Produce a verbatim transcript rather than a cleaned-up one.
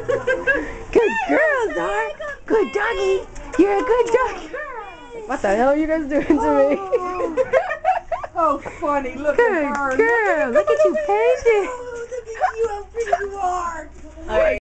Good girl, Zara. Good doggy. You're a good doggy. What the hell are you guys doing to me? Oh, funny. Look Good at her. girl. Look at you painting. Oh, look at you. How pretty you are. All right.